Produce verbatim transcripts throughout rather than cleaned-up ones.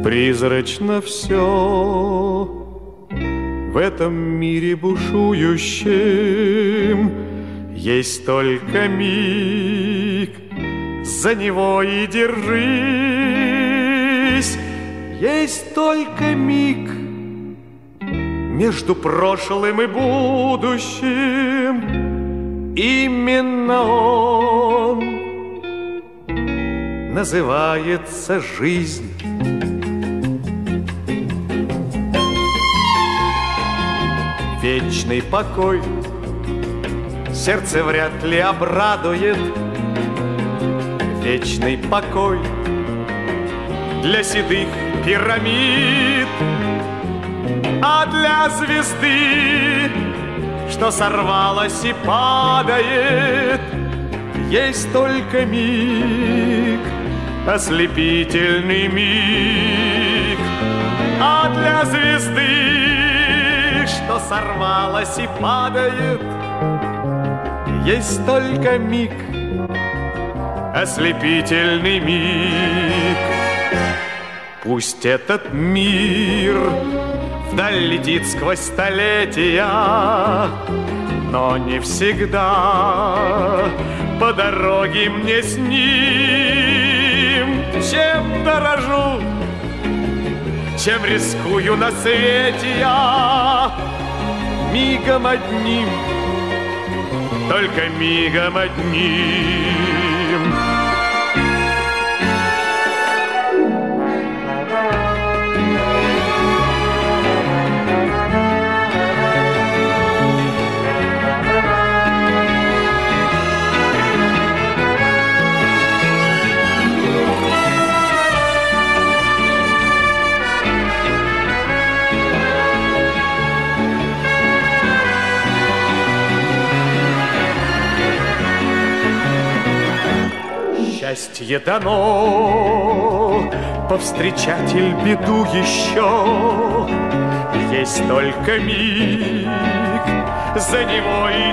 призрачно все в этом мире бушующем. Есть только миг, за него и держись. Есть только миг между прошлым и будущим. Именно он называется жизнь. Вечный покой сердце вряд ли обрадует. Вечный покой для седых пирамид, а для звезды, что сорвалась и падает, есть только миг, ослепительный миг. А для звезды, что сорвалась и падает, есть только миг, ослепительный миг. Пусть этот мир вдаль летит сквозь столетия, но не всегда по дороге мне с ним. Чем дорожу, чем рискую на свете я, мигом одним, только мигом одним. Счастье дано повстречать иль беду еще. Есть только миг, за него и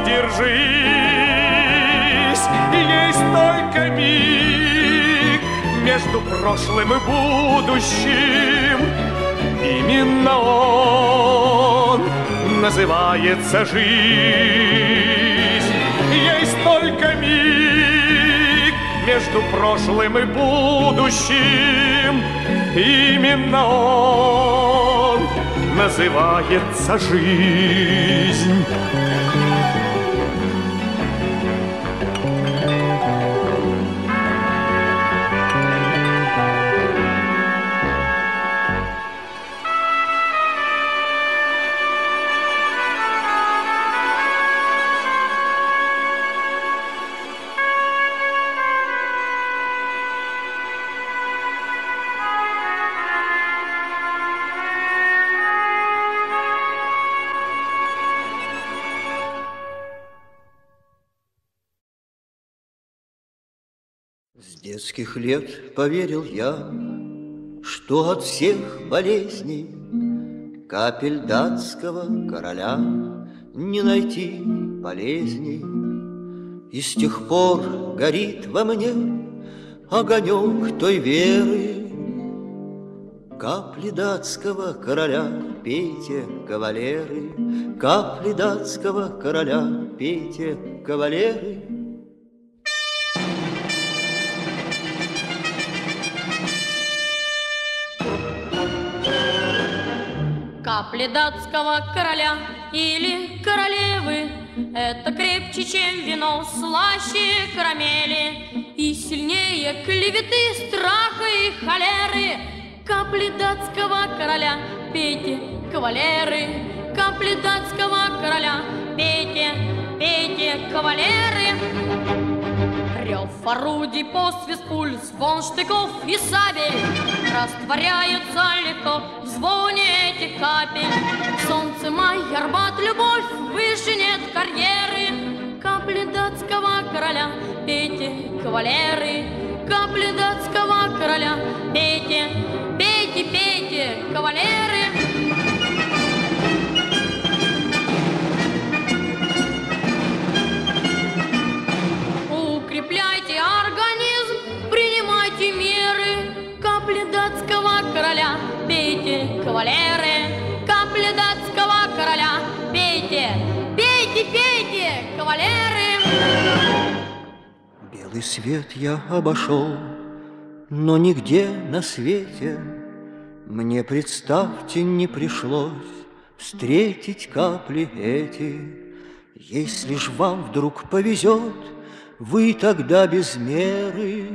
держись. Есть только миг между прошлым и будущим. Именно он называется жизнь. Есть только миг между прошлым и будущим. Именно он называется жизнь. С детских лет поверил я, что от всех болезней капель датского короля не найти полезней. И с тех пор горит во мне огонек той веры. Капли датского короля, пейте, кавалеры, капли датского короля, пейте, кавалеры. Капли датского короля или королевы — это крепче, чем вино, слаще карамели и сильнее клеветы, страха и холеры. Капли датского короля, пейте, кавалеры, капли датского короля, пейте, пейте, кавалеры. Рев орудий, посвист пуль, звон штыков и сабель растворяются легко в звоне этих капель. Солнце, май, Арбат, любовь, выше нет карьеры. Капли датского короля, пейте, кавалеры, капли датского короля, пейте, пейте, пейте, кавалеры. Укрепляйте организм, принимайте меры. Капли капли датского короля, пейте, кавалеры, капли датского короля, пейте, пейте, пейте, кавалеры. Белый свет я обошел, но нигде на свете мне, представьте, не пришлось встретить капли эти. Если ж вам вдруг повезет, вы тогда без меры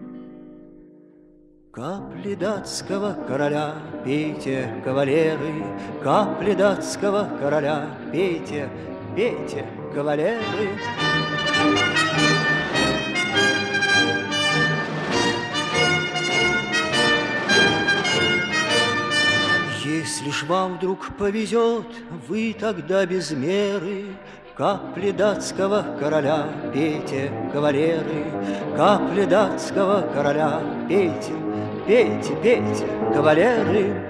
капли датского короля пейте, кавалеры, капли датского короля пейте, пейте, кавалеры. Если ж вам вдруг повезет, вы тогда без меры капли датского короля пейте, кавалеры, капли датского короля пейте, пейте, пейте, кавалеры.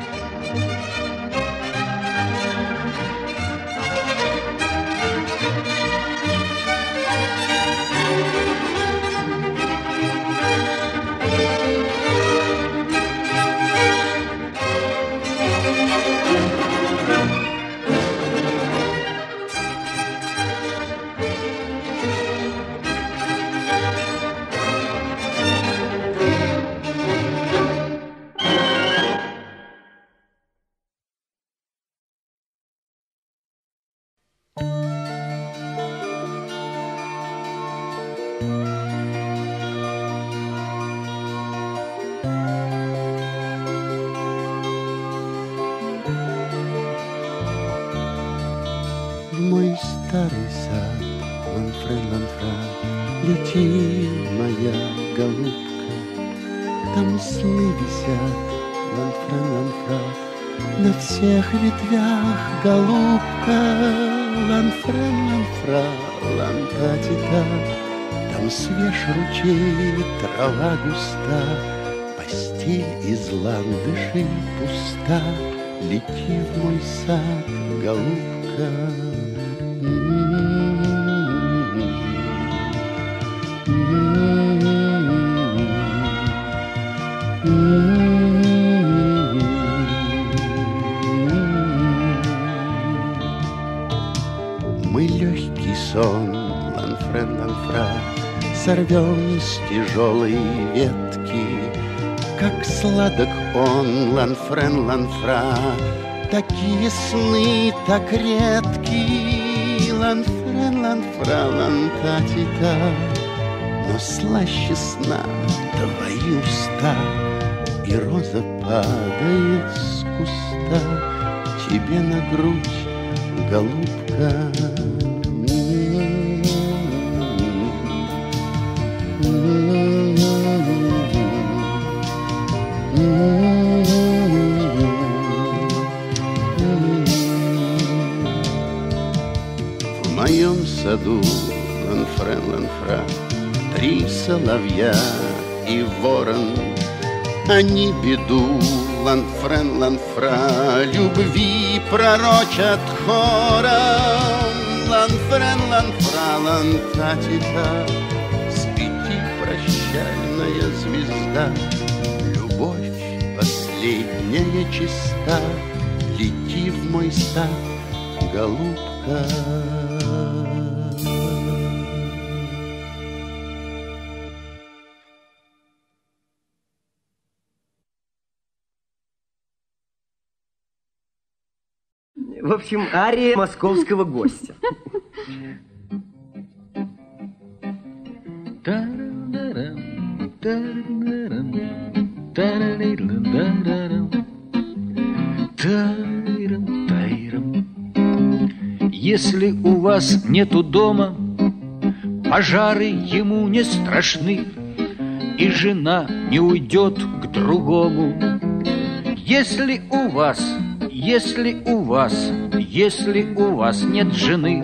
Мой старый сад, ланфре, ланфра, лети, моя голубка. Там сны висят, ланфре, ланфра, на всех ветвях, голубка. Ланфре, ланфра, лантатита, там свеж ручей, трава густа, постель из ландышей пуста. Лети в мой сад, голубка. Мы легкий сон, ланфре, ланфра, сорвем с тяжелой ветки. Как сладок он, ланфрен, ланфра, такие сны так редки. Ланфрен, ланфра, лантатита, но слаще сна твои уста. И роза падает с куста тебе на грудь, голубка. В моем саду, ланфре, ланфра, три соловья и ворон. Они беду, ланфрен, ланфра, любви пророчат хором. Ланфрен, ланфра, лантатита, свети, прощальная звезда. Любовь последняя чиста, лети в мой сад, голубка. В общем, ария московского гостя. Если у вас нету дома, пожары ему не страшны, и жена не уйдет к другому. Если у вас Если у вас, если у вас нет жены,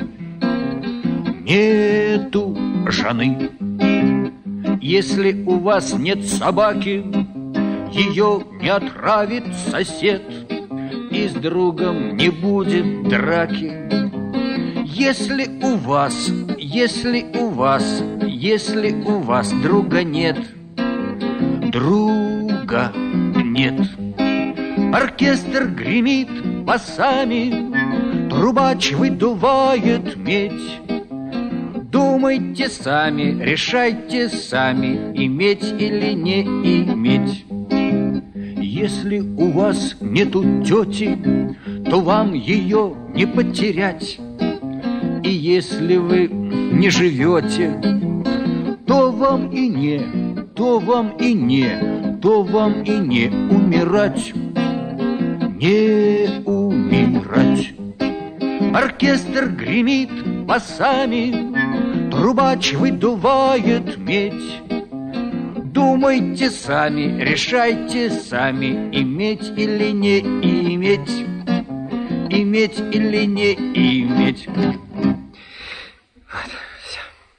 нету жены. Если у вас нет собаки, ее не отравит сосед, и с другом не будет драки. Если у вас, если у вас, если у вас друга нет, друга друга нет. Оркестр гремит басами, трубач выдувает медь. Думайте сами, решайте сами, иметь или не иметь. Если у вас нету тети, то вам ее не потерять. И если вы не живете, то вам и не, то вам и не, то вам и не умирать. Не умирать. Оркестр гремит басами, трубач выдувает медь. Думайте сами, решайте сами, иметь или не иметь. Иметь или не иметь. Вот, все.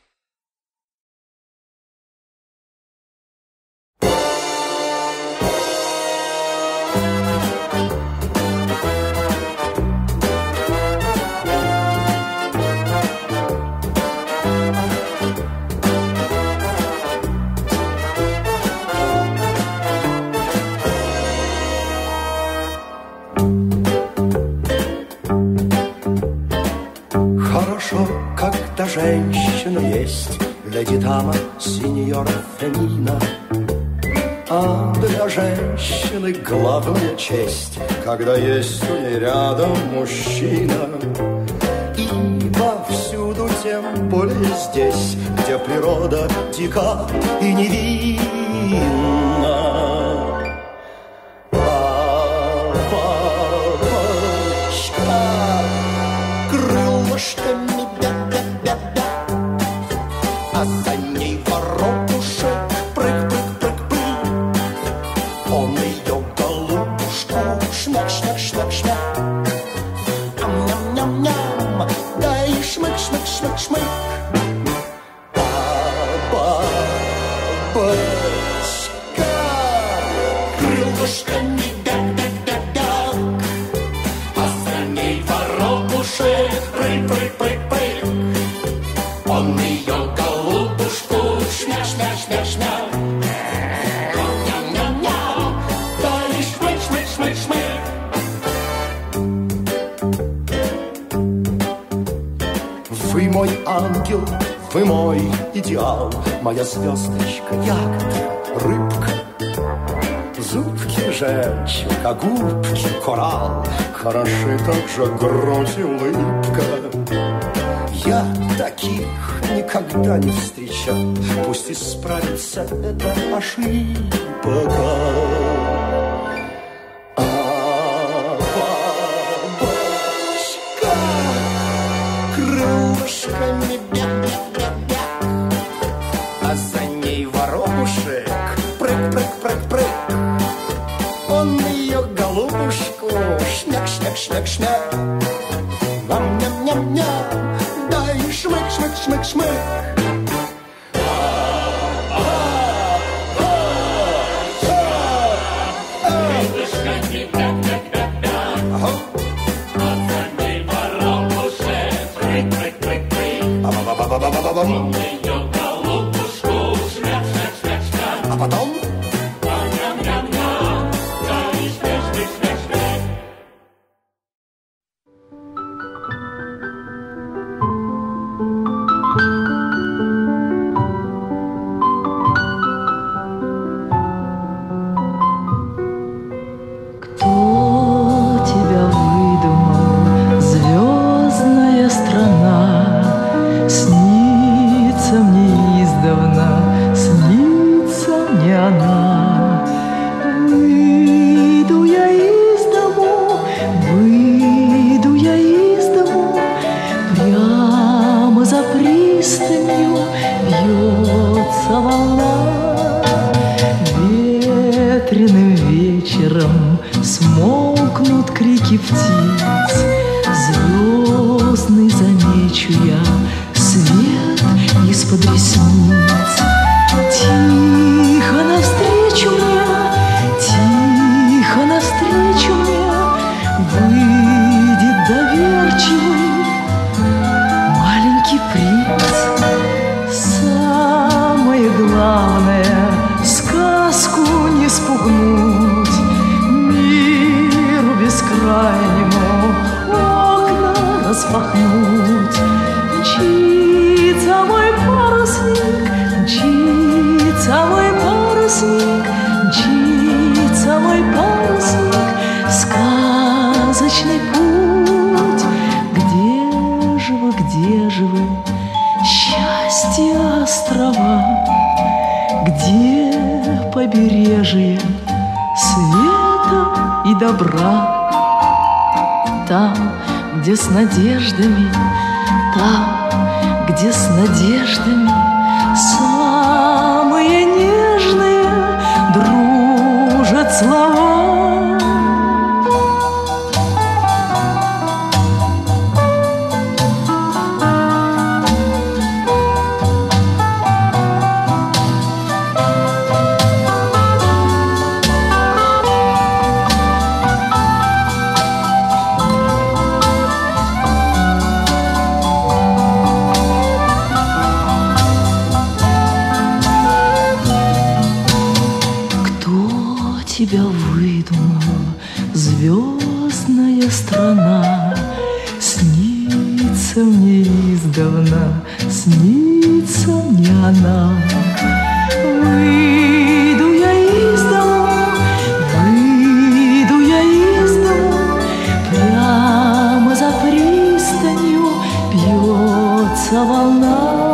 Когда женщина есть, леди дама, сеньора Фемина. А для женщины главная честь, когда есть у ней рядом мужчина. Ибо всюду, тем более здесь, где природа дика и невинна, бабочка крылышками, а за ней воробушек, прыг-прыг-прыг-прыг. Он ее голубушку шмяк-шмяк-шмяк-шмяк. Ам-ням-ням-ням, да и шмык-шмык-шмык-шмык. Бабочка крылышками бяк-бяк-бяк-бяк, а за ней воробушек, прыг-прыг-прыг-прыг. Он ее голубушку шмяк-шмяк-шмяк-шмяк. Ням-ням-ням, да и шмык-шмык-шмык-шмык. Вы мой ангел, вы мой идеал, моя звездочка, ягодка, рыбка. Зубки жемчуг, а губки коралл, хороши также грудь и улыбка. Я таких никогда не встречал, пусть исправится эта ошибка. А бабочка крылышками бяк-бяк-бяк-бяк, а за ней воробушек, прыг-прыг-прыг-прыг. Он ее голубушку шмяк-шмяк-шмяк-шмяк. Ням-ням-ням-ням, да и шмык-шмык-шмык-шмык. А потом смолкнут крики птиц, звездный замечу я свет из-под ресниц. Тихо навстречу мне, тихо навстречу мне выйдет доверчивый маленький принц. Самое главное — сказку не спугнуть. света и добра. Там, где с надеждами, там, где с надеждами самые нежные дружат слова. Тебя выдумала звездная страна, снится мне издавна, снится мне она. Выйду я из дома, выйду я из дома, прямо за пристанью бьется волна.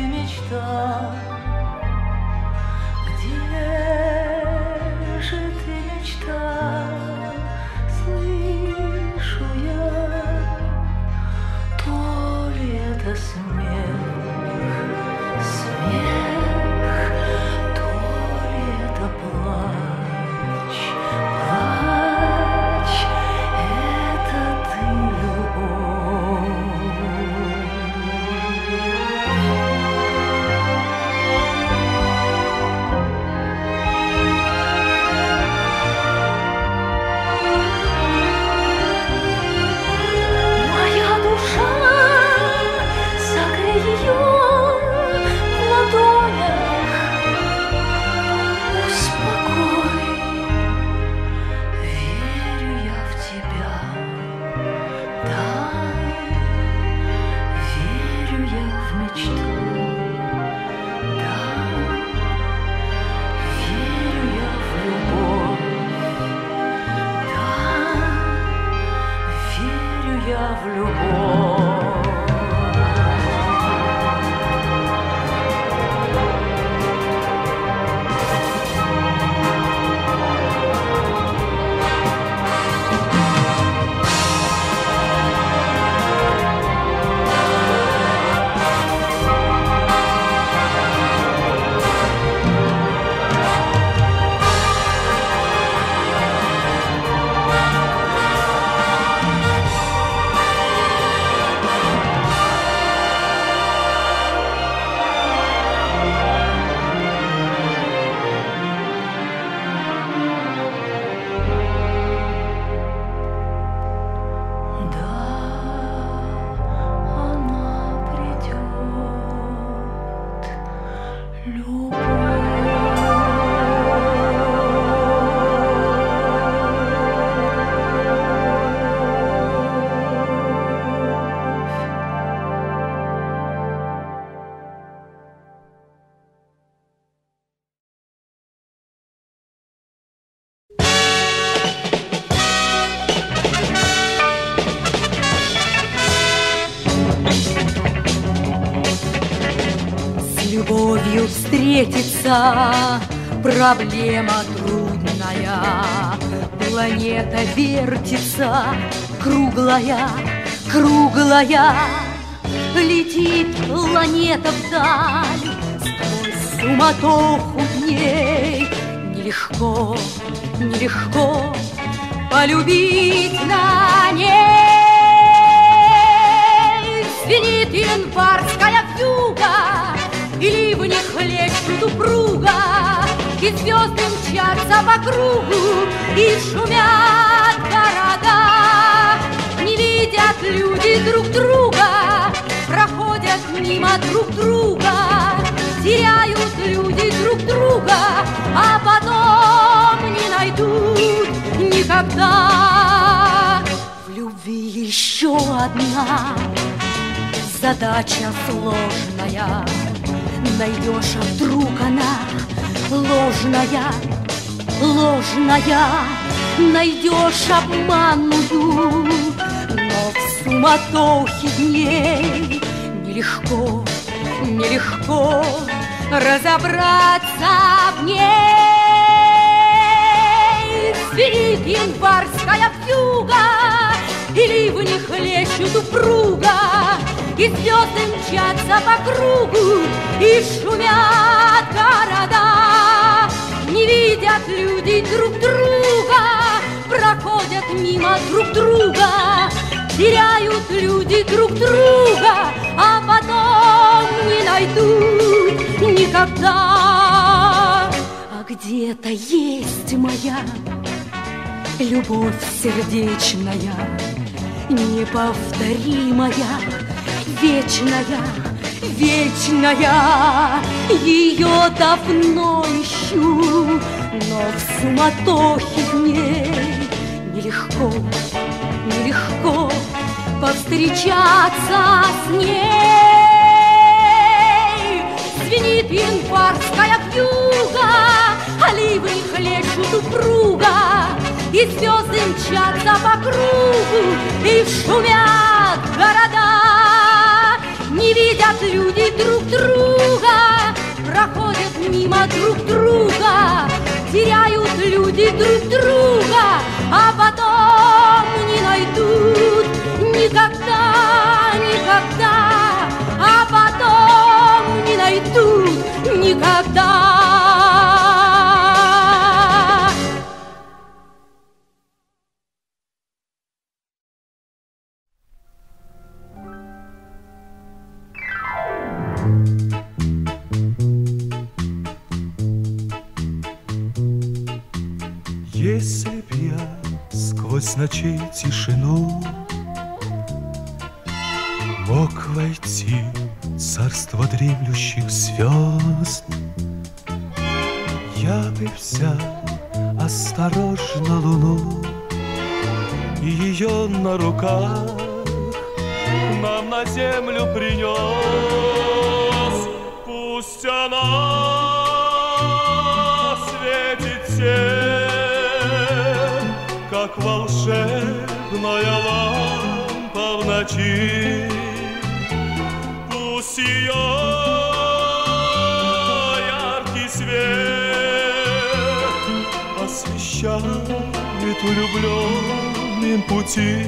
Где же ты, землю встретиться проблема трудная. Планета вертится, круглая, круглая. Летит планета вдаль, сквозь суматоху дней. Нелегко, нелегко полюбить на ней. Звенит январская вьюга, и ливни хлещут упруга, и звезды мчатся по кругу, и шумят города. Не видят люди друг друга, проходят мимо друг друга, теряют люди друг друга, а потом не найдут никогда. В любви еще одна задача сложная. Найдешь, а вдруг она ложная, ложная. Найдешь обманную, но в суматохе дней нелегко, нелегко разобраться в ней. Звенит январская вьюга, и ливни хлещут упруга, и звезды мчатся по кругу, и шумят города. Не видят люди друг друга, проходят мимо друг друга, теряют люди друг друга, а потом не найдут никогда. А где-то есть моя любовь сердечная, неповторимая, вечная, вечная. Ее давно ищу, но в суматохе дней нелегко, нелегко повстречаться с ней. Звенит январская вьюга, а ливни хлещут упруга, и звезды мчатся по кругу, и шумят города. Не видят люди друг друга, проходят мимо друг друга, теряют люди друг друга, а потом не найдут никогда, никогда, а потом не найдут никогда. Если б я сквозь ночей тишину мог войти в царство дремлющих звезд, я бы взял осторожно луну и ее на руках нам на землю принес. Пусть она светит всем, как волшебная лампа в ночи. Пусть ее яркий свет освещает влюбленным пути.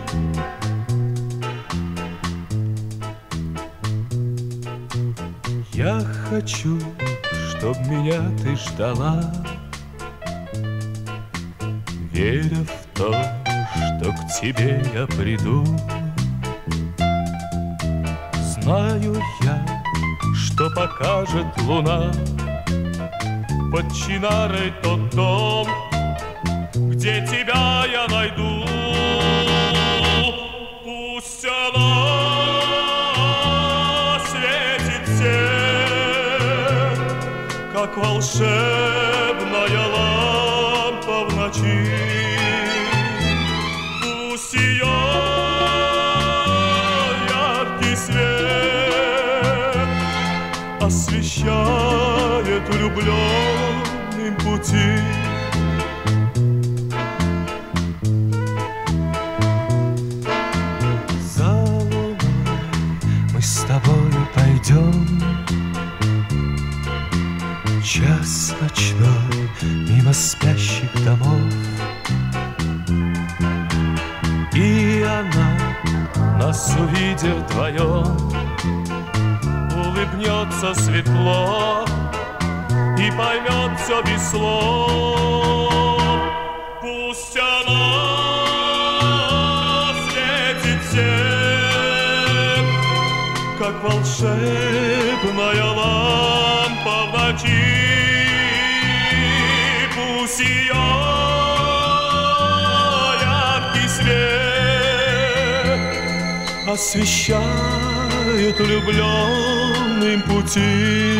Я хочу, чтоб меня ты ждала, веря в то, что к тебе я приду. Знаю я, что покажет луна под чинарой тот дом, где тебя я найду. Пусть она светит всем, как волшебная лампа в ночи. Пусть ее яркий свет освещает влюбленным пути. За луной мы с тобою пойдем спящих домов. И она, нас увидев вдвоем, улыбнется светло и поймет все без слов. Пусть она светит всем, как волшебная лампа в ночи. Пусть ее яркий свет освещает влюбленным пути.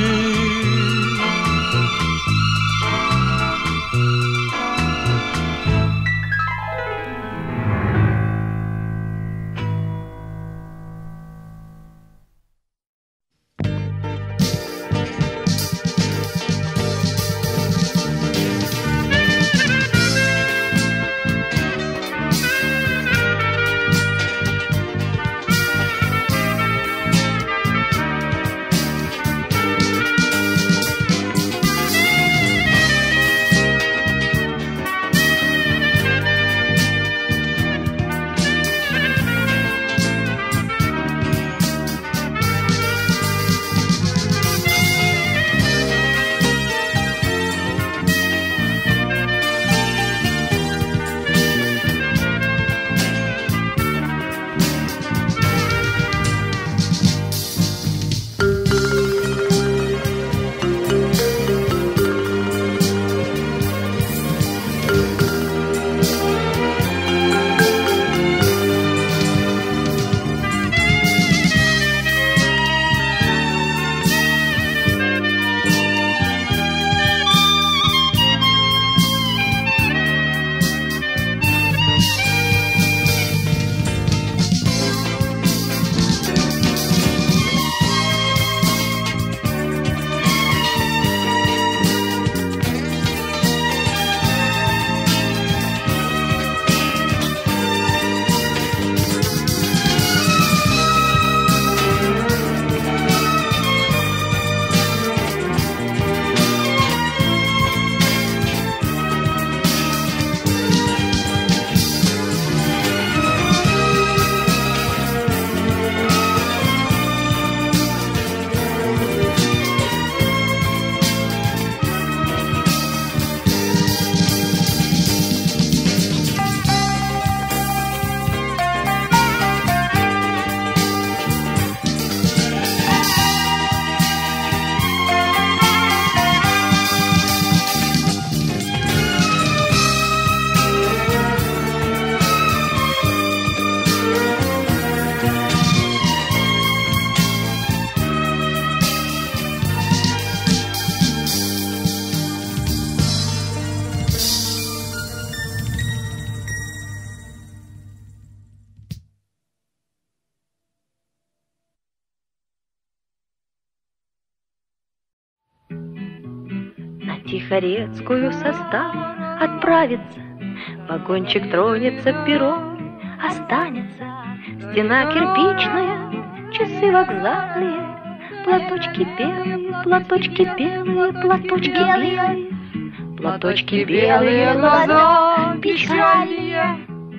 Тихорецкую состав отправится, вагончик тронется, перрон останется, стена кирпичная, часы вокзальные, платочки белые, платочки белые, платочки белые, платочки белые, глаза печальные.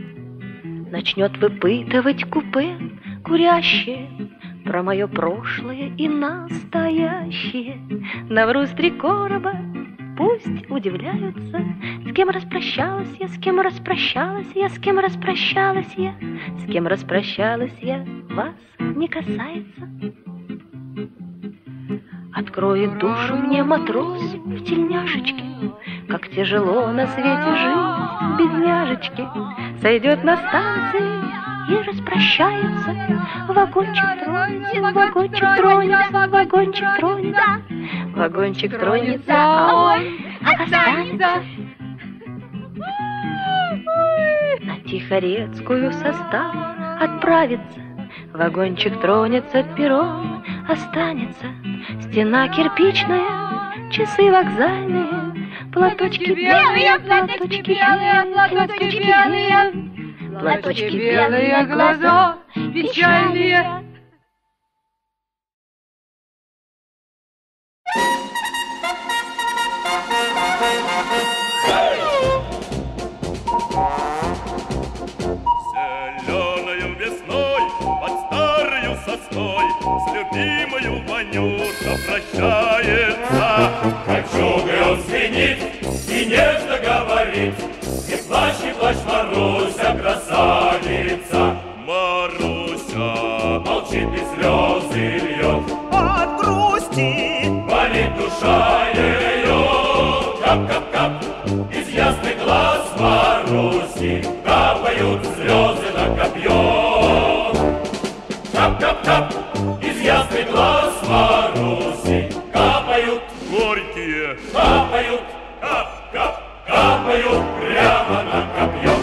Начнет выпытывать купе курящее про мое прошлое и настоящее. Навруз три короба, пусть удивляются, с кем распрощалась я, с кем распрощалась я, с кем распрощалась я, с кем распрощалась я, вас не касается. Откроет душу мне матрос в тельняшечке, как тяжело на свете жить без няжечки. Сойдет на станции и распрощается, вагончик тронется, вагончик тронется, вагончик тронется, вагончик тронется, а он останется. На Тихорецкую состав отправится, вагончик тронется, перрон останется, стена кирпичная, часы вокзальные, платочки белые, платочки белые, платочки белые, платочки белые, глаза печальные. говорит. Не плачь, не плачь, Маруся, красавица. Маруся молчит и слезы льет. От грусти болит душа ее. Кап-кап-кап из ясных глаз Маруси капают слезы на копье. Кап-кап-кап из ясных глаз Маруси капают горькие, капают, кап-кап, капают прямо на копье.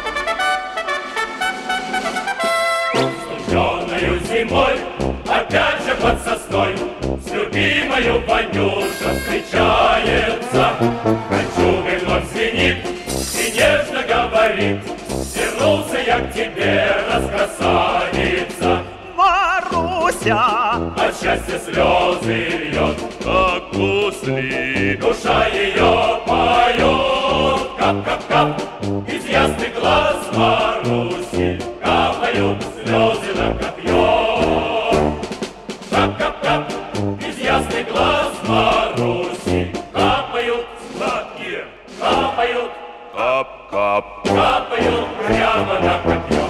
Студеною зимой, опять же под сосной, с любимою Ванюша встречается. Кольчугой вновь звенит и нежно говорит: вернулся я к тебе, раскрасавица. Маруся от счастья слезы льет, как гусли душа ее поет. Кап-кап-кап из ясных глаз Маруси капают слезы на копье. Кап-кап-кап из ясных глаз Маруси капают сладкие, капают, кап-кап, капают прямо на копье.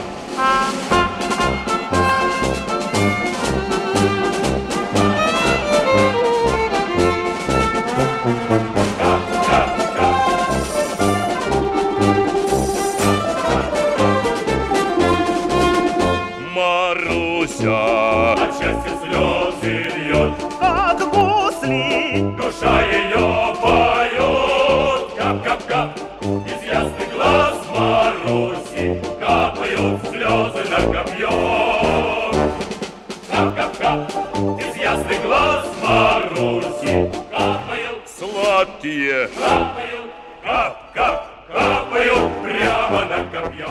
Маруся от счастья слезы льет, как гусли душа ее поет. Кап-кап-кап из ясных глаз Маруси капают слезы на копье. Кап-кап-кап из ясных глаз Маруси капают сладкие, капают, кап-кап, капают прямо на копье.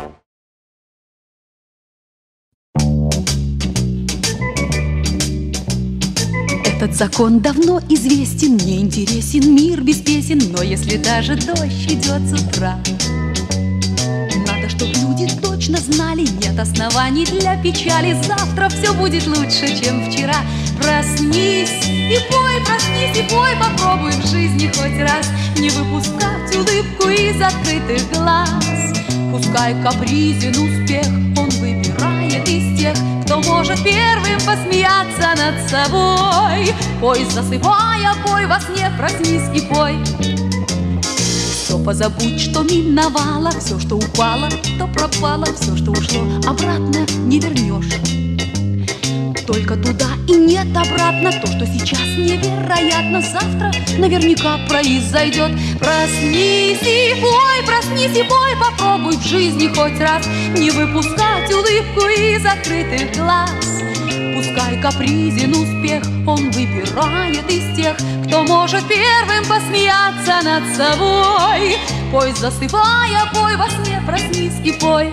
Этот закон давно известен, мне интересен мир без песен, но если даже дождь идет с утра, надо, чтобы люди точно знали, нет оснований для печали. Завтра все будет лучше, чем вчера. Проснись и пой, проснись и пой, попробуй в жизни хоть раз не выпускать улыбку из открытых глаз. Пускай капризен успех, он выбирает из тех, кто может первым посмеяться над собой. Пой, засыпая, пой во сне, проснись и пой. Все позабудь, что миновало, все, что упало, то пропало, все, что ушло, обратно не вернешь. Только туда и нет обратно. То, что сейчас невероятно, завтра наверняка произойдет. Проснись и пой, проснись и пой, попробуй в жизни хоть раз не выпускать улыбку из закрытых глаз. Пускай капризен успех, он выбирает из тех, кто может первым посмеяться над собой. Пой, засыпая, пой во сне, проснись и пой.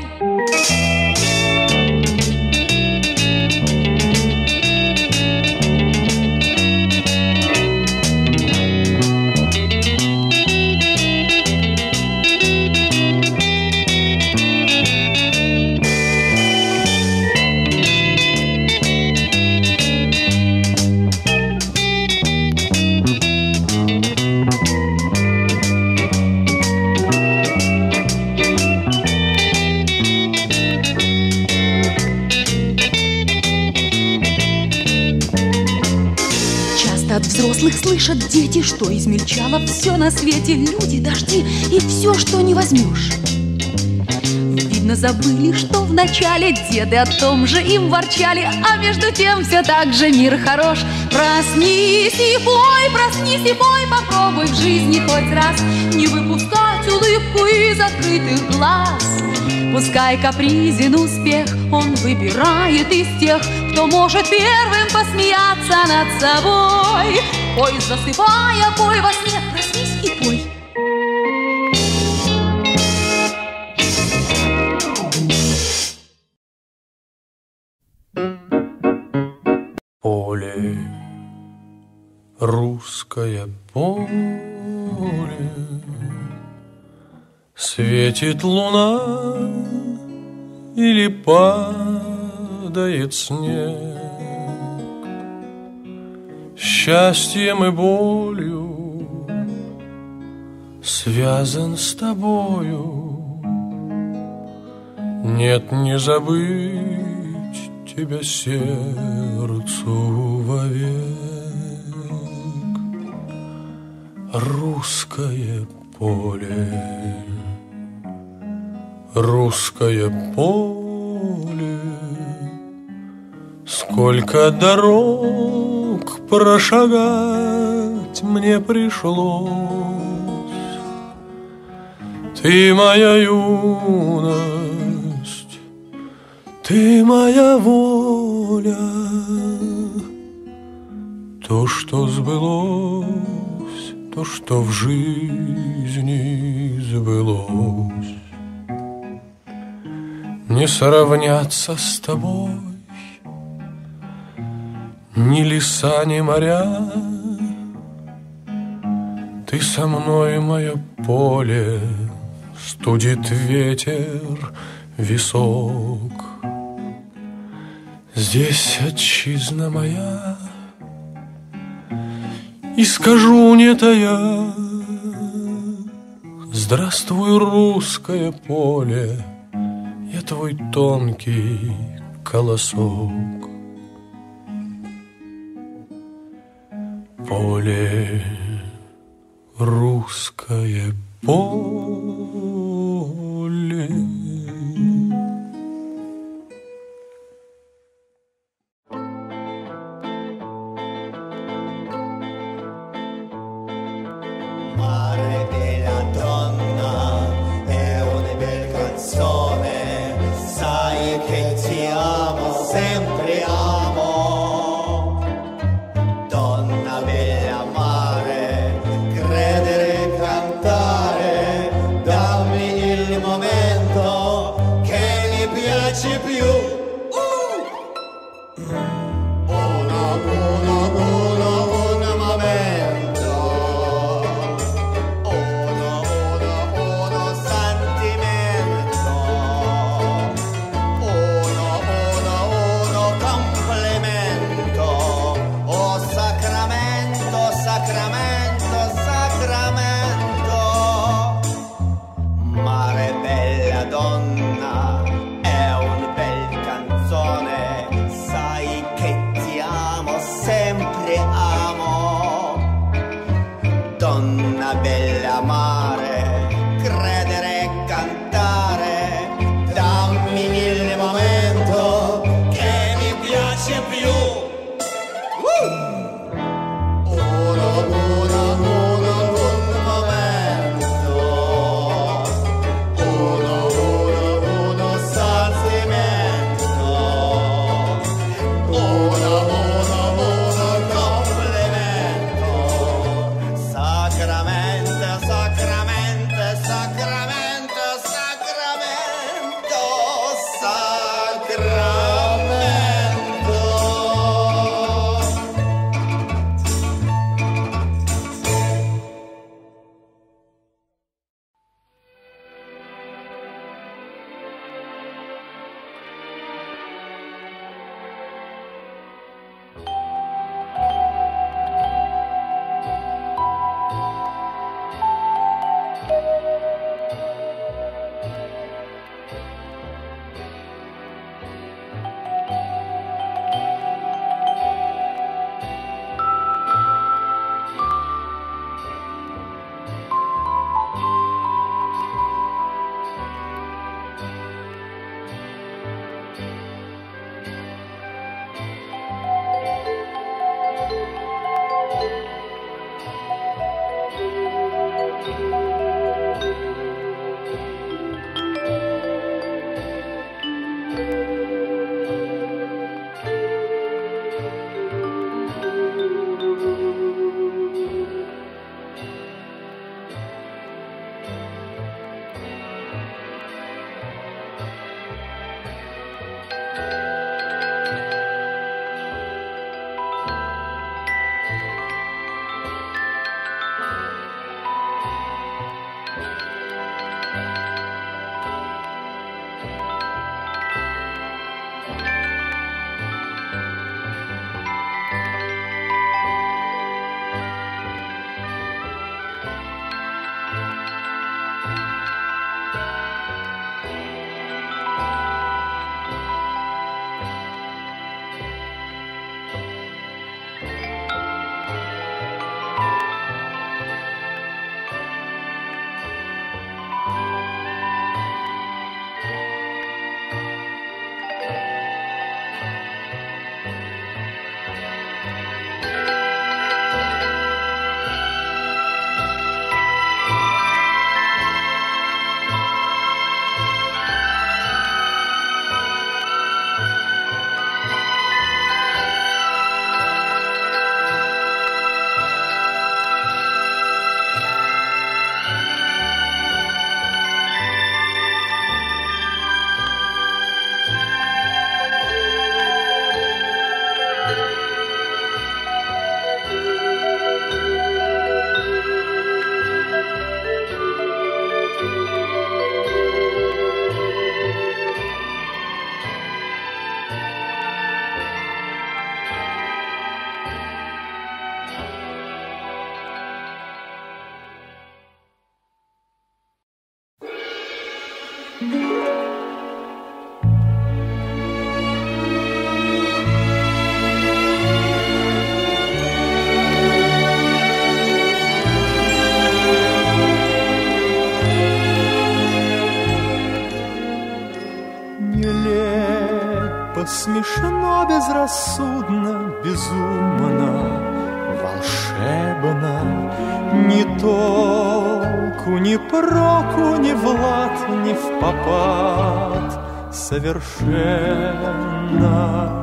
От взрослых слышат дети, что измельчало все на свете. Люди, дожди и все, что не возьмешь. Видно, забыли, что вначале деды о том же им ворчали, а между тем все так же мир хорош. Проснись и пой, проснись и пой, попробуй в жизни хоть раз не выпускать улыбку из открытых глаз. Пускай капризен успех, он выбирает из тех, кто может первым посмеяться над собой. Пой, засыпая, пой во сне, проснись и пой. Поле, русское поле, светит луна или падает снег. Счастьем и болью связан с тобою. Нет, не забыть тебя сердцу вовек. Русское поле, русское поле, сколько дорог прошагать мне пришлось. Ты моя юность, ты моя воля, то, что сбылось, то, что в жизни сбылось. Не сравняться с тобой ни леса, ни моря. Ты со мной, мое поле, студит ветер висок. Здесь отчизна моя, и скажу не тая: здравствуй, русское поле, я твой тонкий колосок. Поле, русское поле. Mare della donna è una bella canzone, sai che ti amo, sempre amo. Donna bella mare, credere, cantare, dammi il momento che mi piace più. Uno, uno, uno, un momento. Uno, uno, uno sentimento. Uno, uno, uno complimento. Oh sacramento, sacramento, sacramento. Mare bella donna è un bel canzone, sai che ti amo, sempre amo. Donna bella mare, credere e cantare, dammi il momento che mi piace più. Uno, uno, uno, un momento. Uno, uno, смешно, безрассудно, безумно, волшебно. Ни толку, ни проку, ни в лад, ни в попад совершенно.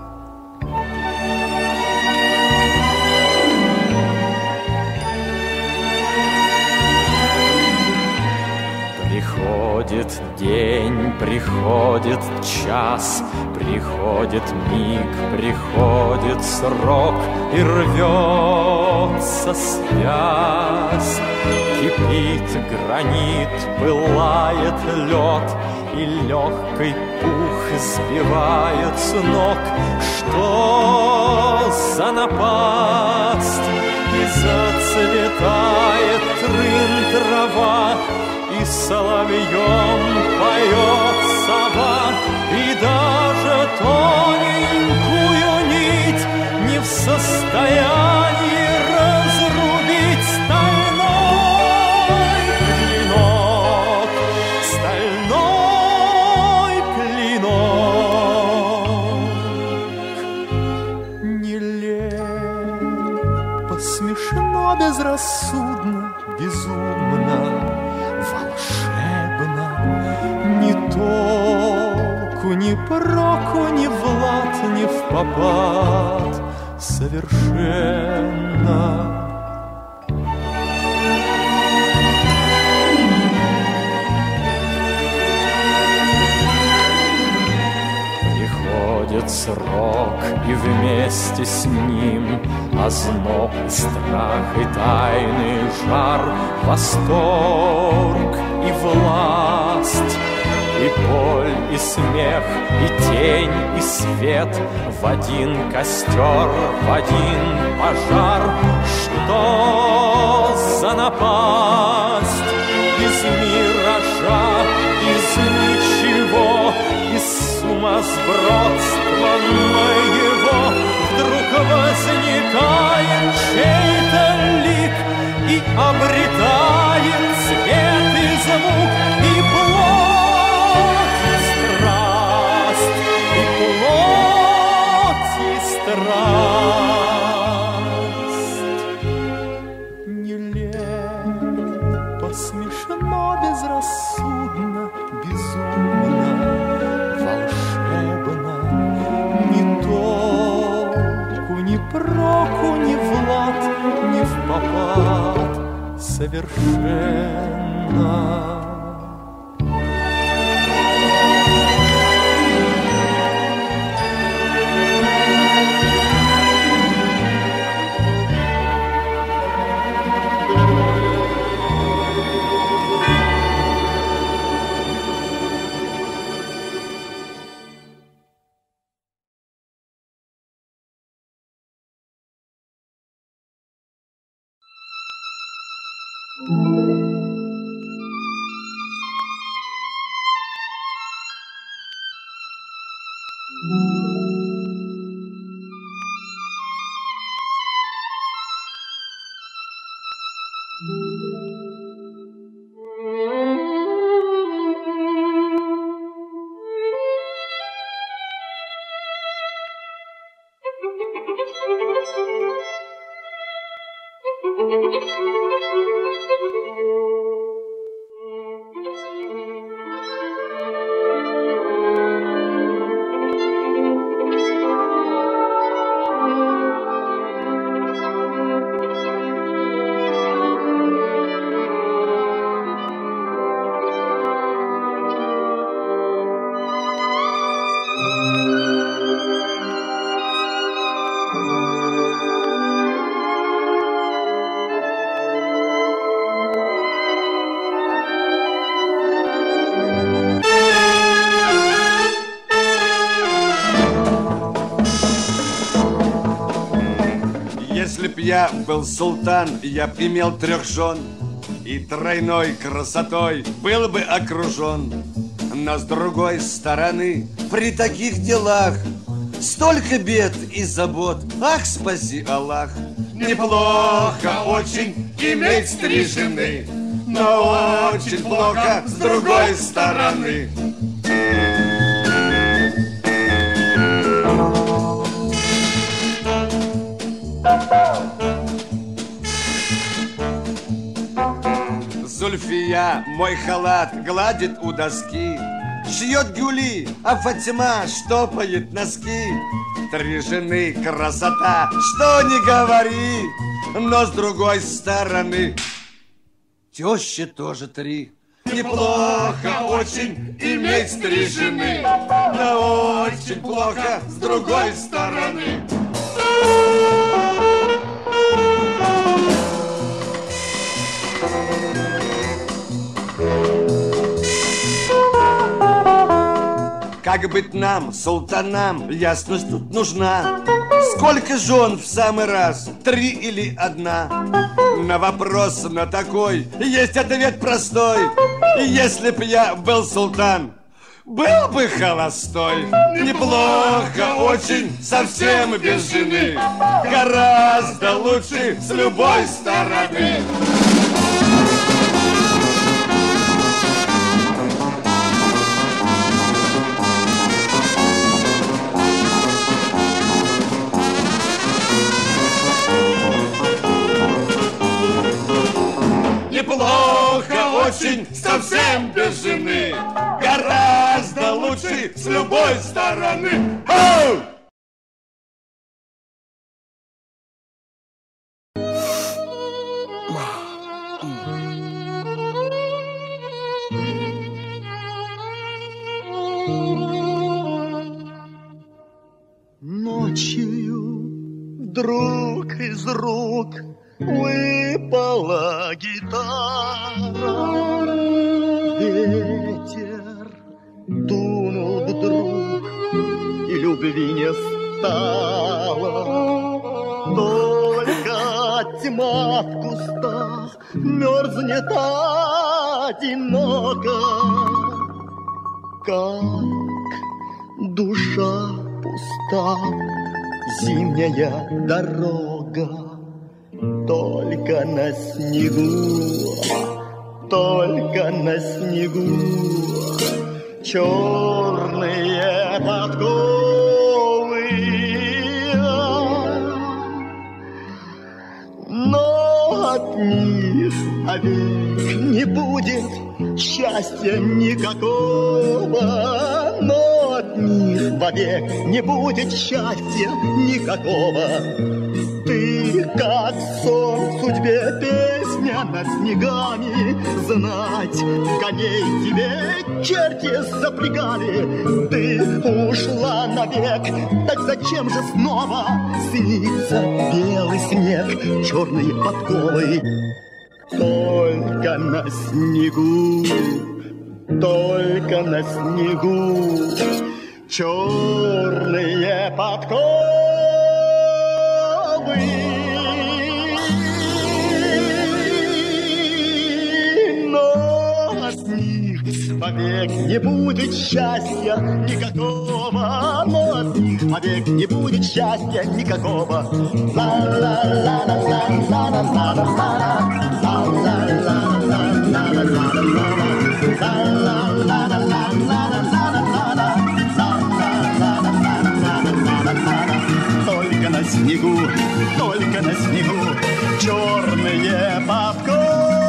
Приходит день, приходит час, приходит миг, приходит срок, и рвется связь. Кипит гранит, пылает лед, и легкий пух сбивает с ног. Что за напасть? И зацветает трын трава, и соловьем поет сова, и даже тоненькую нить не в состоянии разрубить стальной клинок, стальной клинок. Нелепо, смешно, безрассудно, безумно, волшебно, ни толку, ни проку, ни в лад, ни в попад совершенно. Приходит срок, и вместе с ним озноб, и страх, и тайный жар, восторг и власть, и боль, и смех, и тень, и свет в один костер, в один пожар. Что за напасть? Из миража, из ничего, из сумасбродства моего вдруг возникает чей-то лик и обретает цвет и звук, и плоть, и страсть, и плоть, и страсть. Нелепо, смешно, безрассудно, безумно, волшебно, ни толку, ни проку, ни в лад, ни в попад совершенно. Если б я был султан, я б имел трех жен, и тройной красотой был бы окружен. Но с другой стороны, при таких делах столько бед и забот, ах, спаси Аллах. Неплохо очень иметь три жены, но очень плохо с другой стороны. Зульфия мой халат гладит у доски, шьет гюли, а Фатима штопает носки. Три жены красота, что не говори, но с другой стороны тещи тоже три. Неплохо очень иметь три жены, но очень плохо с другой стороны. Как быть нам, султанам, ясность тут нужна. Сколько жен в самый раз, три или одна? На вопрос на такой есть ответ простой. Если б я был султан, был бы холостой. Неплохо очень, совсем без жены, гораздо лучше с любой стороны. Неплохо очень, совсем без жены, гораздо лучше с любой стороны. Оу! Ночью вдруг из рук выпала гитара, ветер дунул вдруг, и любви не стало. Только тьма в кустах мерзнет одиноко, как душа пуста зимняя дорога. Только на снегу, только на снегу черные подковы. Но от них овек не будет счастья никакого. Но от них вовек не будет счастья никакого. Ты, как сон в судьбе, песня над снегами, знать коней тебе черти запрягали. Ты ушла навек, так зачем же снова снится белый снег черной подковой? Только на снегу, только на снегу черные подковы. Но от них вовек не будет счастья никакого. Но от них вовек не будет счастья никакого. Только на снегу, только на снегу черные подковы.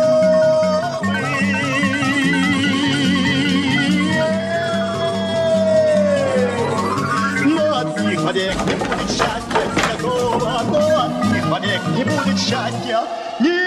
Но от них вовек не будет счастья никакого. Но от них вовек не будет счастья никакого.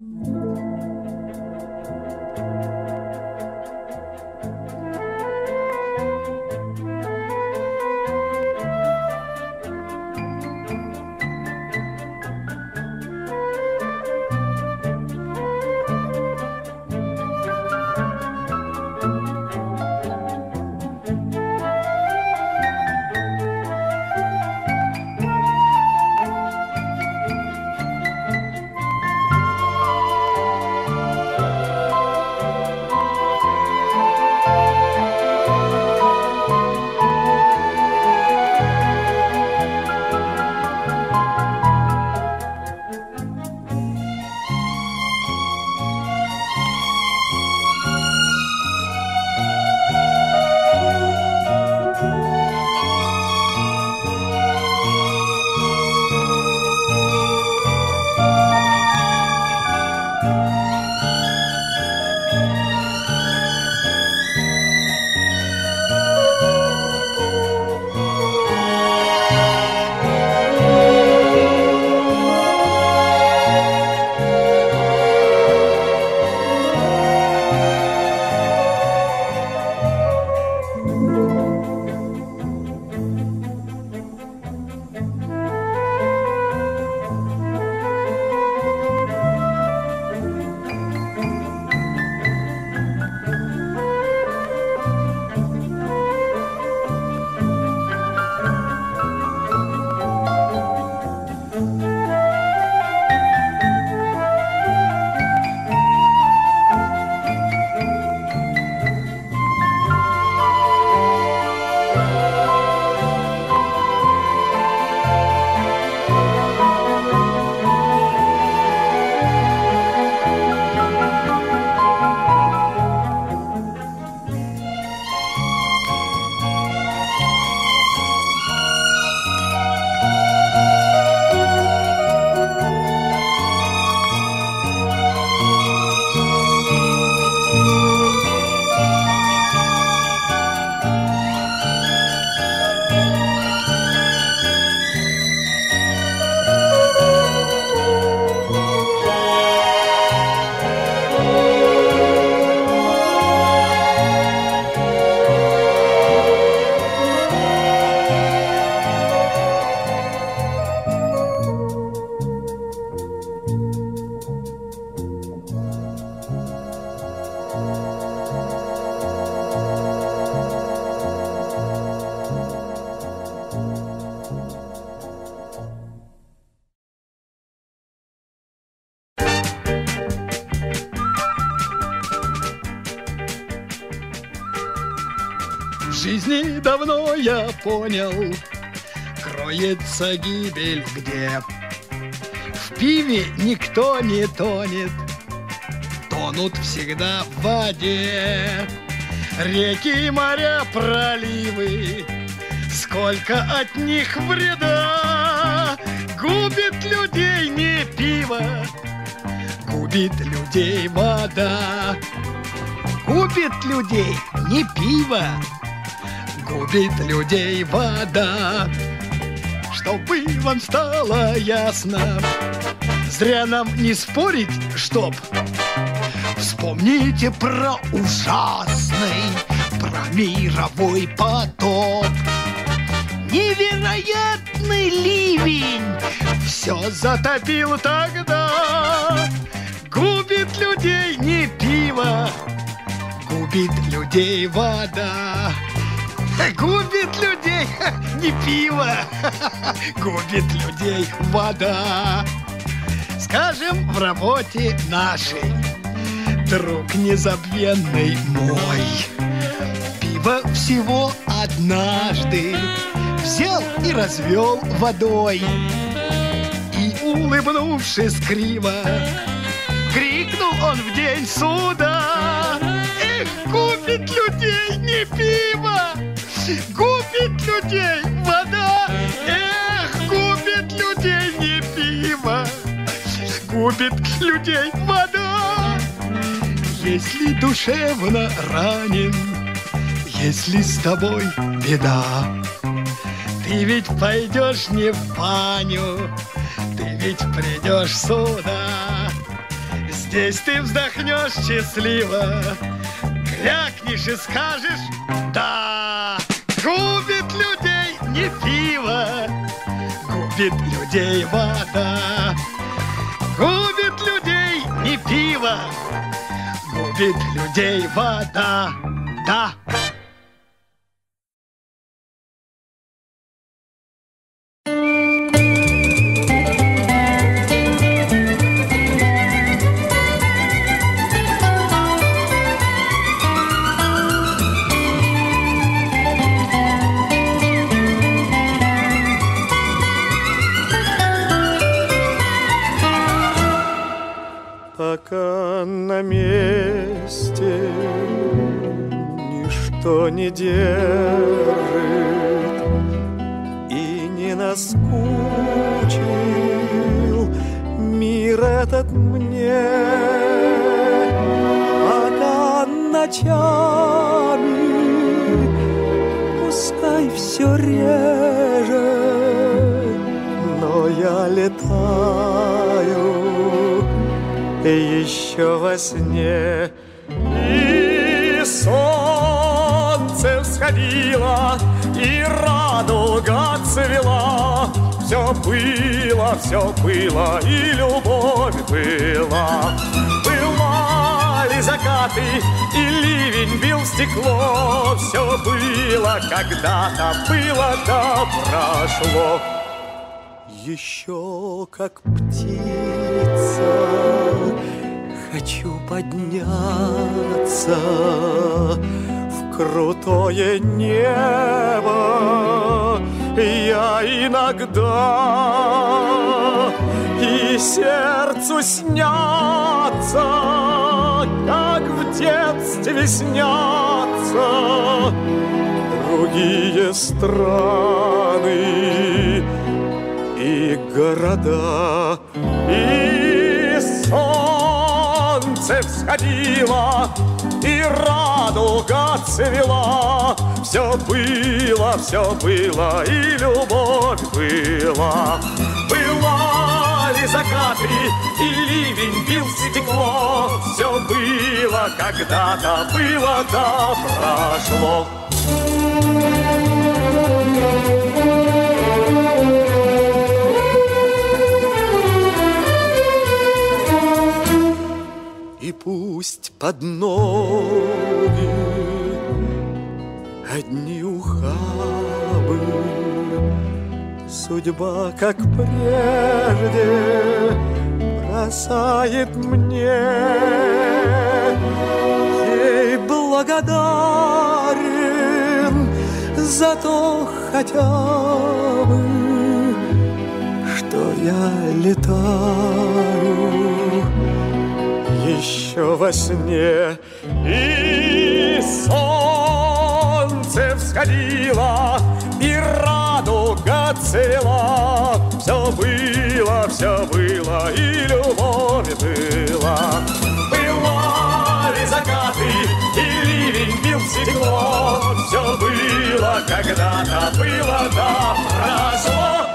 В жизни давно я понял, кроется гибель где. В пиве никто не тонет, тонут всегда в воде. Реки, моря, проливы, сколько от них вреда. Губит людей не пиво, губит людей вода. Губит людей не пиво, губит людей вода. Чтобы вам стало ясно, зря нам не спорить, чтоб. Вспомните про ужасный, про мировой потоп. Невероятный ливень все затопил тогда. Губит людей не пиво, губит людей вода. Губит людей не пиво, губит людей вода. Скажем, в работе нашей, друг незабвенный мой, пиво всего однажды взял и развел водой. И, улыбнувшись криво, крикнул он в день суда: эх, губит людей не пиво, губит людей вода. Эх, губит людей не пиво, губит людей вода. Если душевно ранен, если с тобой беда, ты ведь пойдешь не в баню, ты ведь придешь сюда. Здесь ты вздохнешь счастливо, крякнешь и скажешь «да». Губит людей не пиво, губит людей вода. Губит людей не пиво, губит людей вода. Да. Пока на месте ничто не держит и не наскучил мир этот мне, пока ночами пускай все реже, но я летаю еще во сне. И солнце всходило, и радуга цвела. Все было, все было, и любовь была. Бывали закаты, и ливень бил в стекло. Все было когда-то, было да прошло. Еще как птица хочу подняться в крутое небо. Я иногда и сердцу снятся, как в детстве снятся другие страны и города. И солнце всходило, и радуга цвела. Все было, все было, и любовь была. Бывали закаты, и ливень бил в стекло. Все было когда-то, было да прошло. И пусть под ноги одни ухабы, судьба, как прежде, бросает мне. Ей благодарен за то хотя бы, что я летаю еще во сне. И солнце всходило, и радуга цвела. Все было, все было, и любовь была. Бывали закаты, и ливень бил в стекло. Все было когда-то, было да прошло.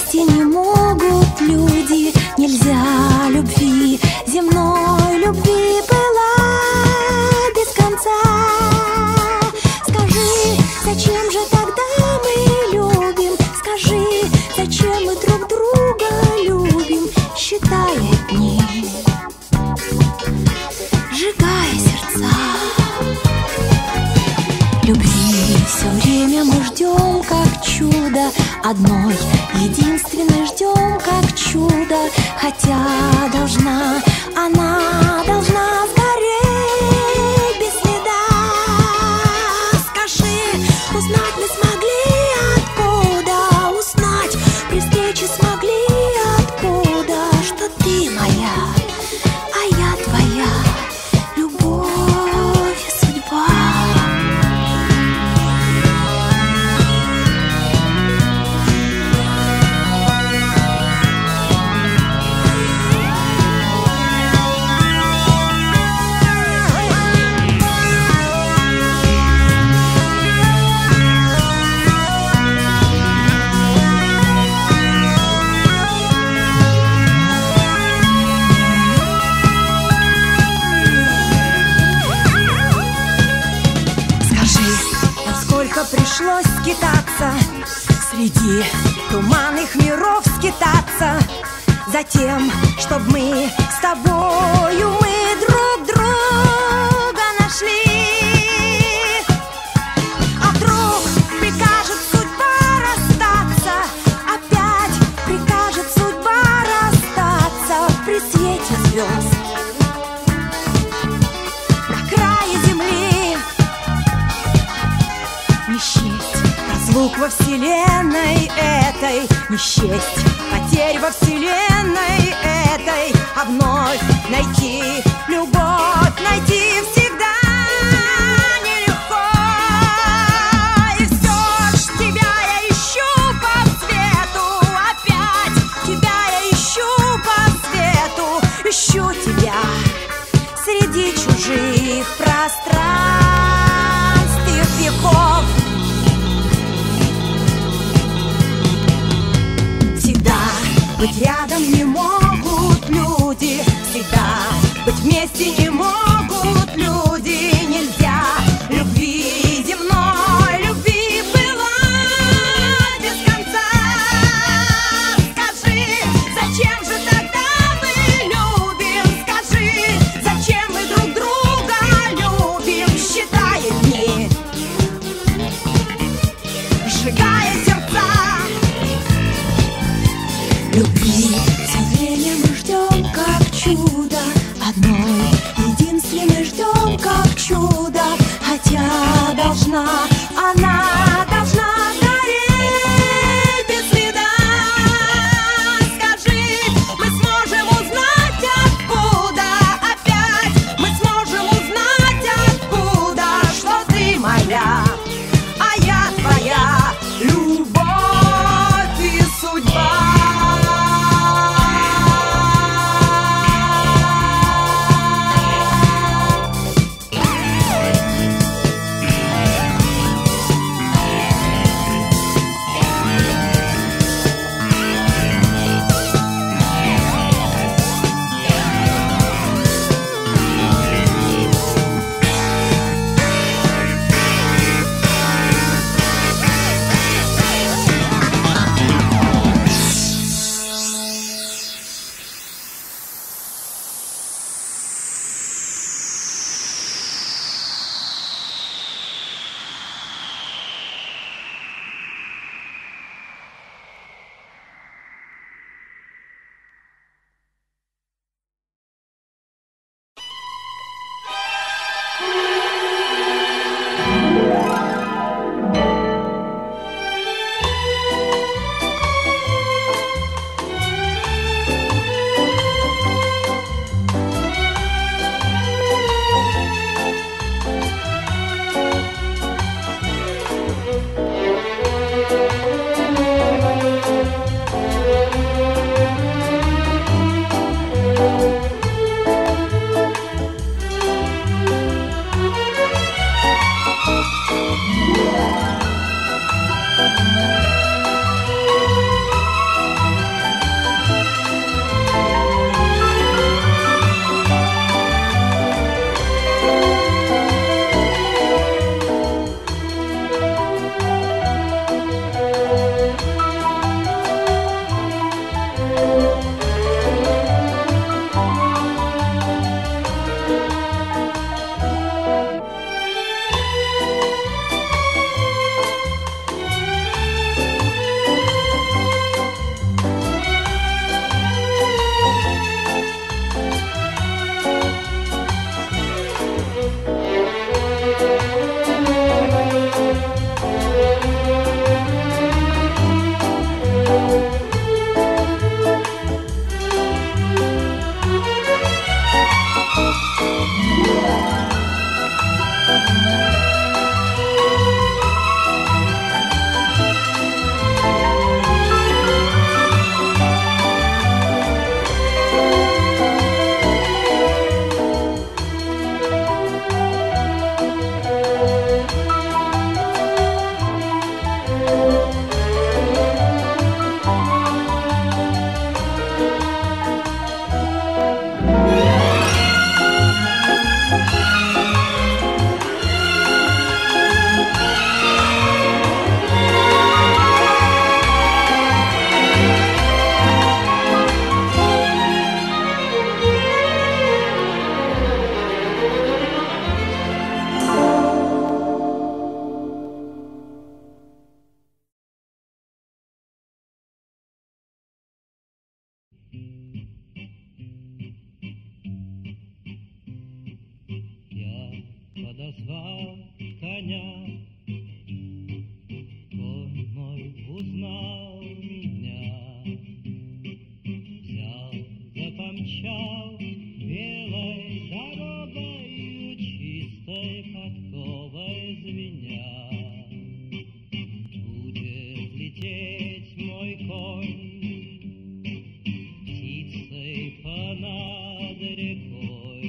вместе не могут люди. Нельзя любви, земной любви была без конца. Скажи, зачем же тогда мы любим? Скажи, зачем мы друг друга любим? Считая дни, сжигая сердца. Любви все время мы ждем, как чудо. Одной единственной ждем, как чудо. Хотя должна, она должна сгореть без следа. Скажи, узнать мы смогли откуда? Узнать при встрече смогли откуда? Что ты моя, а я твоя. Любовь и судьба. Пришлось скитаться среди туманных миров, скитаться затем, чтоб мы с тобою мы друг друга нашли. А вдруг прикажет судьба расстаться, опять прикажет судьба расстаться при свете звезд на крае земли. Не счесть разлук во вселенной этой, не счесть потерь во вселенной этой, а вновь найти любовь, найти всегда нелегко. И все ж тебя я ищу по свету, опять тебя я ищу по свету, ищу тебя среди чужих пространств и веков. Быть рядом не могут люди, всегда быть вместе не могут люди. Нельзя любви земной, любви была без конца. Скажи, зачем же тогда мы любим? Скажи, зачем мы друг друга любим? Считая дни, сжигая сердца. Любви все время мы ждем, как чудо. Одной единственной звал коня. Конь мой узнал меня, взял, запомчал белой дорогою, чистой подковой звеня. Будет лететь мой конь птицей понад рекой,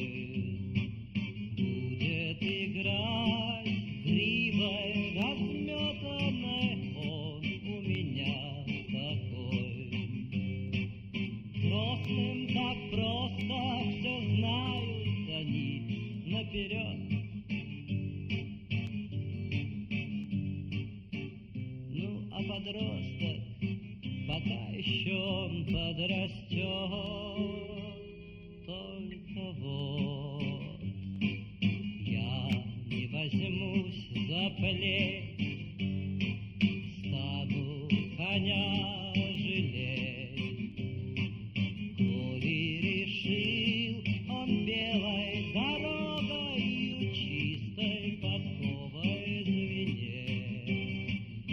будет играть гривой разметанной, он у меня такой. Простым, как просто, все знают они наперед. Ну, а подросток, пока еще он подрастет, только вот я не возьмусь за плеть, стану коня жалеть. Коли решил он белой дорогою, чистой подковой звенеть.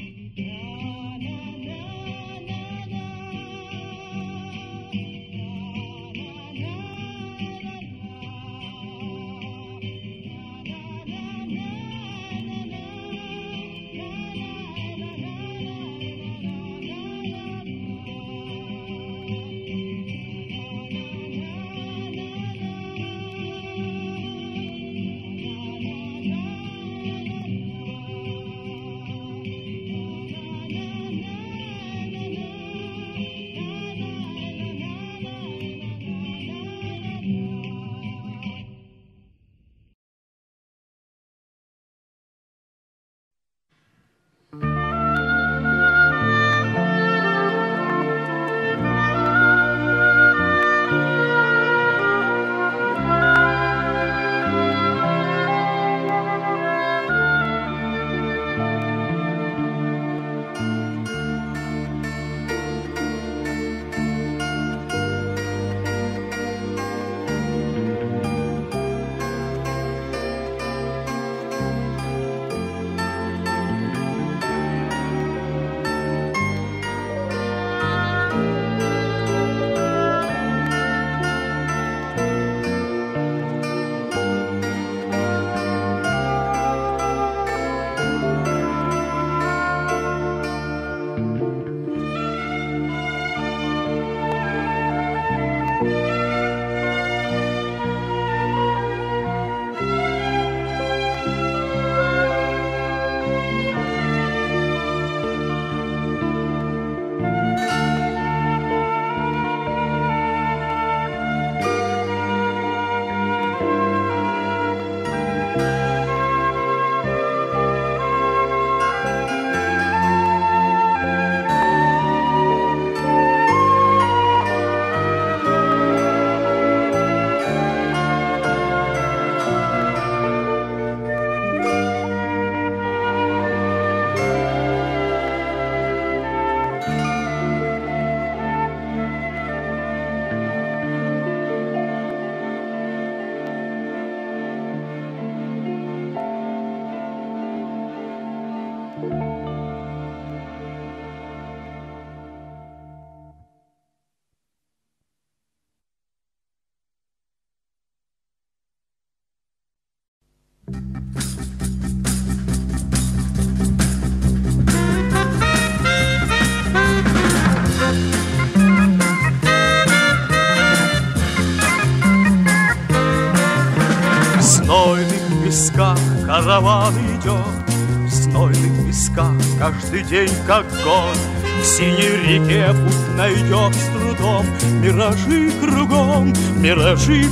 знойных песках караван идет, в знойных песках каждый день как год. В синей реке путь найдет с трудом, миражи кругом, миражи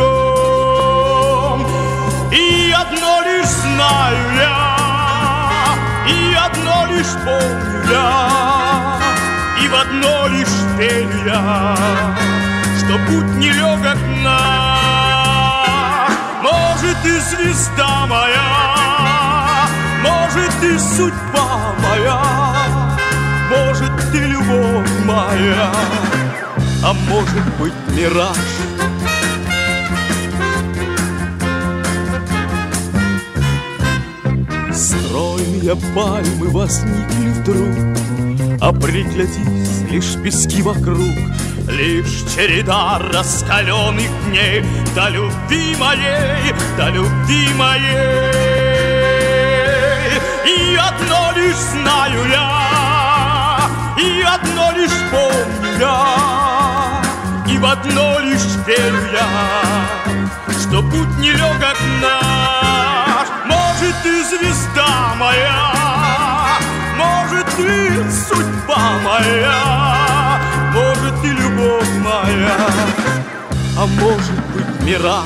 кругом. И одно лишь знаю я, и одно лишь помню я, и в одно лишь верю я, что путь нелегок наш. Может, и звезда моя, может, и судьба моя, может, и любовь моя, а может быть, мираж. Крылья пальмы возникли вдруг, а приглядись, лишь пески вокруг, лишь череда раскаленных дней до любви моей, до любви моей. И одно лишь знаю я, и одно лишь помню я, и в одно лишь верю я, что путь нелегок наш. Может, ты звезда моя, может, ты судьба моя, может, ты любовь моя, а может быть мираж.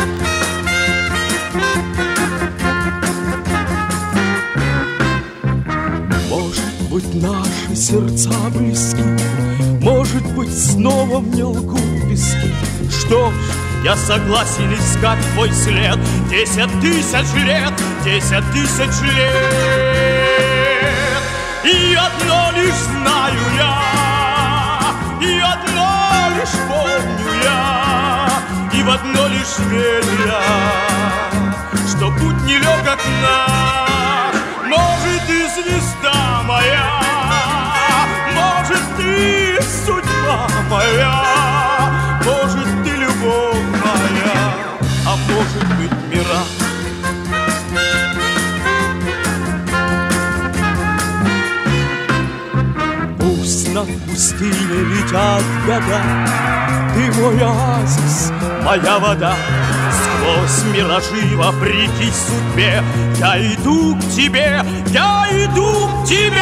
Может быть, наши сердца близки, может быть, снова мне лгут пески. Что ж, я согласен искать твой след десять тысяч лет, десять тысяч лет. И одно лишь знаю я, и одно лишь помню я, и в одно лишь верю я, что путь нелегок наш. Может, ты звезда моя, может, ты судьба моя, может, ты любовь моя, а может быть мираж. Пусть над пустыней летят года, ты мой оазис, моя вода. Сквозь миражи вопреки судьбе я иду к тебе, я иду к тебе.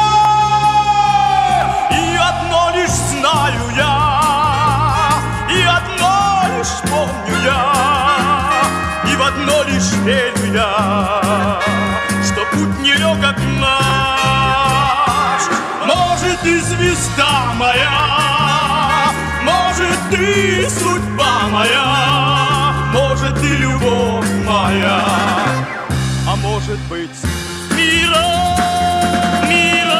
И одно лишь знаю я, и одно лишь помню я, и в одно лишь верю я, что путь нелегок наш. Может, ты звезда моя, может, ты судьба моя, может, ты любовь моя, а может быть мира, мира.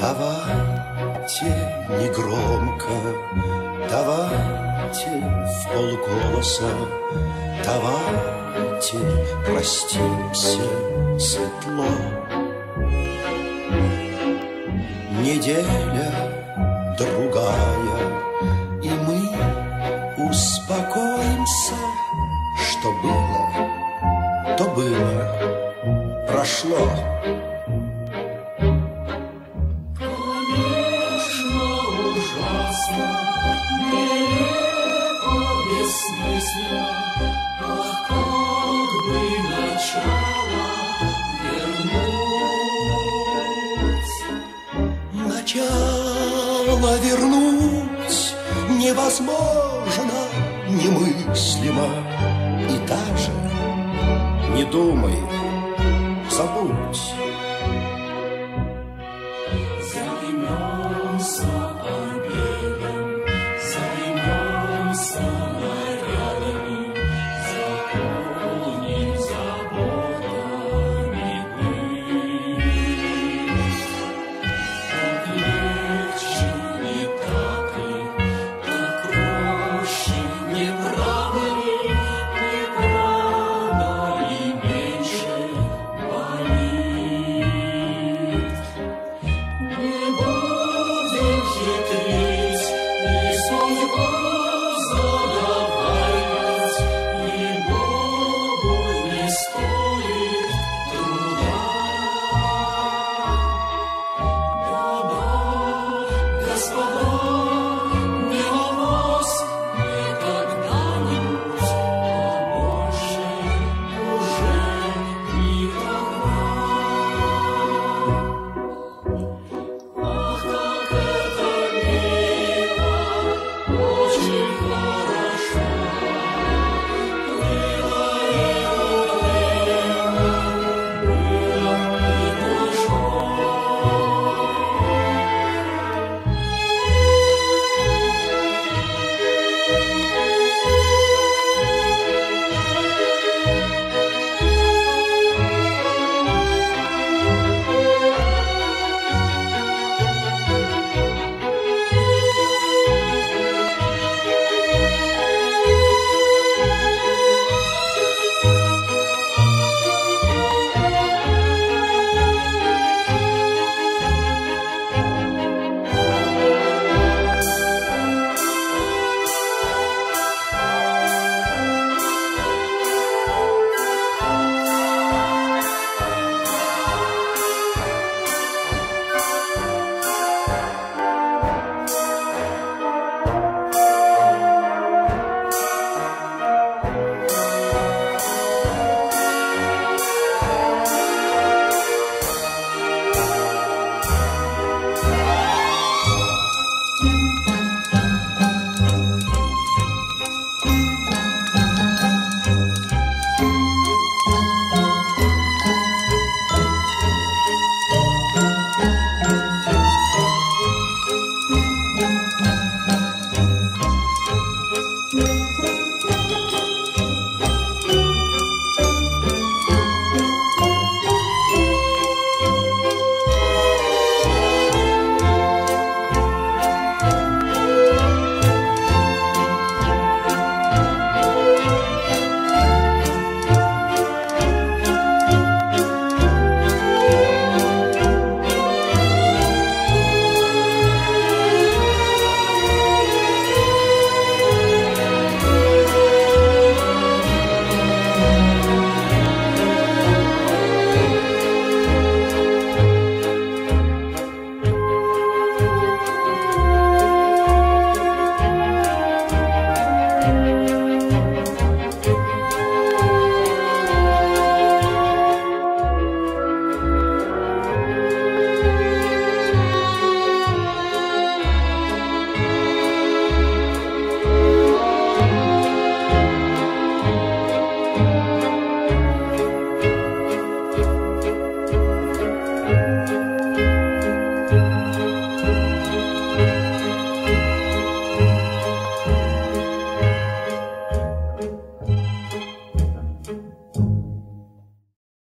Давайте негромко, давайте в полголоса, давайте простимся светло. Неделя другая, и мы успокоимся, что было, то было, прошло. Начало вернуть невозможно, немыслимо. И даже не думай, забудь.